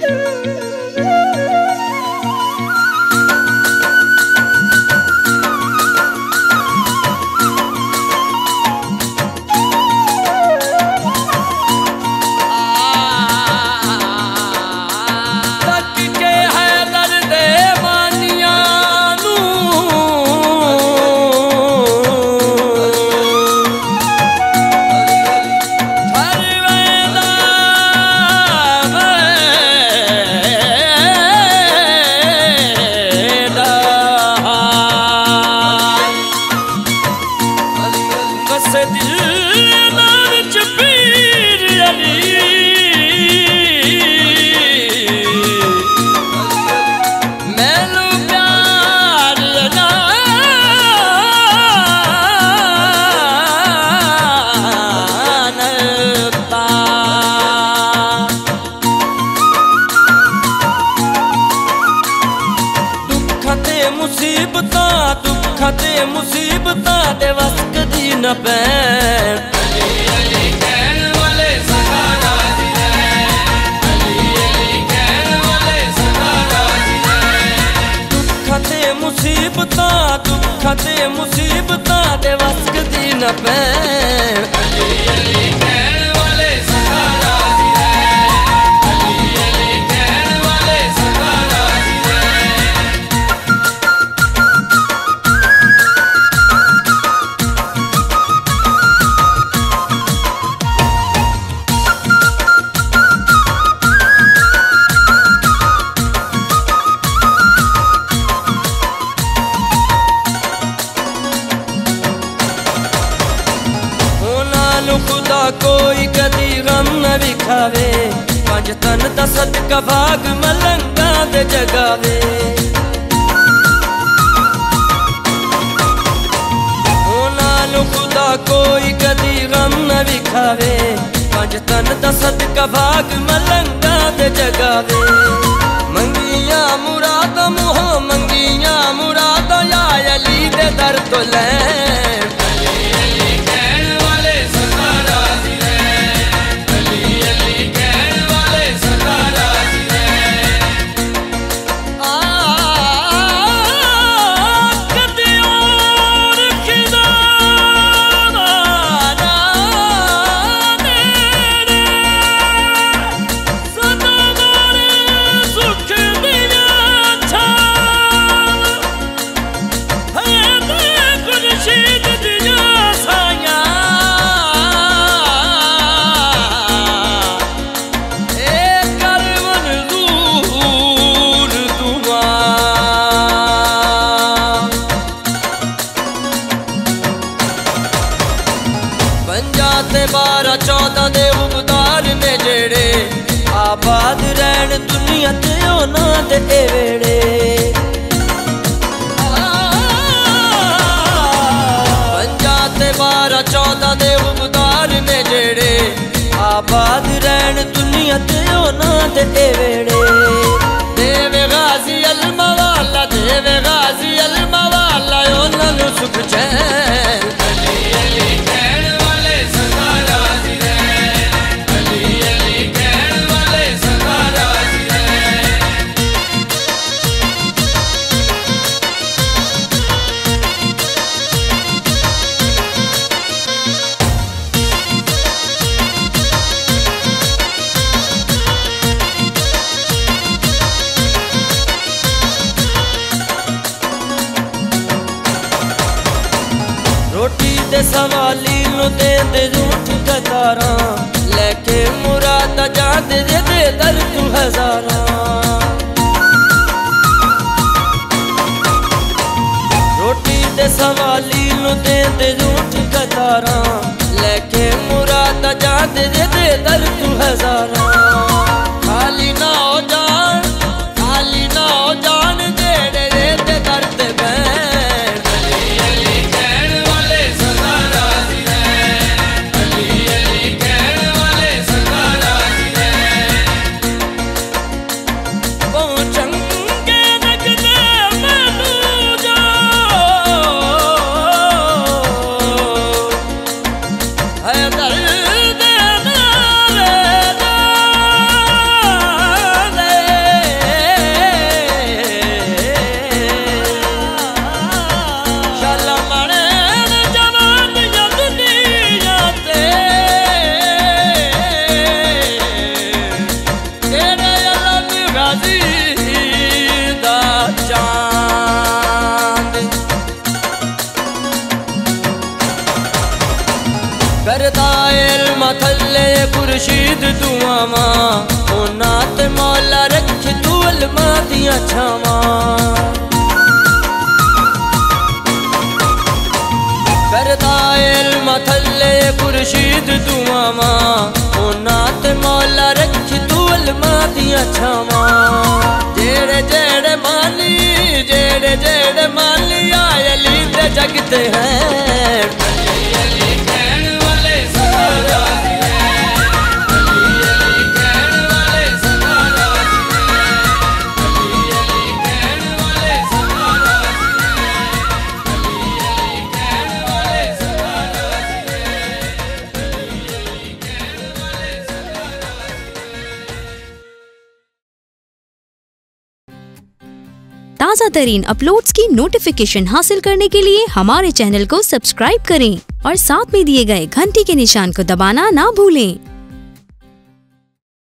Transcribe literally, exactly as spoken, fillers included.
मुसीबतां दुखां ते मुसीबतां दे वस कदी न पैण। अली अली कहण वाले सदा राज़ी रहन, अली अली कहण वाले सदा राज़ी रहन। दुखां ते मुसीबतां दुखां ते मुसीबतां दे वस कदी न पैण। अली अली कहण वाले सदा राज़ी रहन, अली अली कहण वाले सदा राज़ी रहन। खुदा कोई कदी गम न विखावे, पंज तन दा सदका भाग मलंगा दे जगावे। ओनां खुदा कोई कदी गम न विखावे, पंज तन दा सदका भाग मलंगा दे जगावे। मंगिया मुराद मुह मंगिया मुराद या अली दे दर तो लैन। बारह चौदह दे उबदार ने जेड़े आबाद रहन दुनिया ते उन्हां दे वेड़े। पंजां ते बारह चौदह दे उबदार ने जेड़े आबाद रहन दुनिया ते उन्हां दे वेड़े। देवे गाजी अलमा वाला देवे गाजी अलमा वाला उन्हां नूं सुख चैन। अली अली कहण वाले सदा राज़ी रहन, अली अली कहण वाले सदा राज़ी रहन। रोटी दे सवाली नूं देंदे झूठ कतारां, लेके मुराद जांदे दे दे दर तू हज़ारां। रोटी दे सवाली नूं देंदे झूठ कतारां, लेके मुराद जांदे दे दे दर तू हज़ारां। खाली ना हो जान खाली ना हो जान जेड़े दे दे दर ते बैन। खुर्शीद दुआवा ओना ते मौला रख तू इल्मां दियां छावां। करदा इल्म थल्ले खुर्शीद दुआवा ओना ते मौला रख तू इल्मां दियां छावां। जेड़े जेड़े माली जेड़े जेड़े माली आए अली दे जगते हैं अली अली कहने वाले सदा राज़ी हैं। अली अली कहने वाले सदा राज़ी हैं। अली अली कहने वाले सदा राज़ी हैं। अली अली कहने वाले सदा राज़ी हैं। अली अली कहने वाले सदा राज़ी हैं। ताज़ा तरीन अपलोड्स की नोटिफिकेशन हासिल करने के लिए हमारे चैनल को सब्सक्राइब करें और साथ में दिए गए घंटी के निशान को दबाना ना भूलें।